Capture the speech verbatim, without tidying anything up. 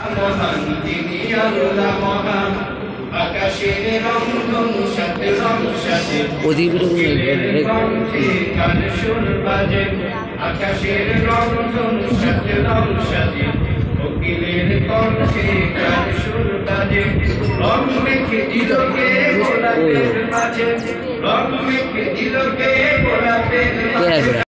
মহান তিনি আল্লাহ মহান আকাশের রংধন সাথে রং সাজে গান সুর বাজে আকাশের রংধন সাথে রং সাজে কোকিলের কণ্ঠে গান সুর বাজে রং মেখে দিলকে গোলাপের মাঝে রং মেখে দিলকে গোলাপের মাঝে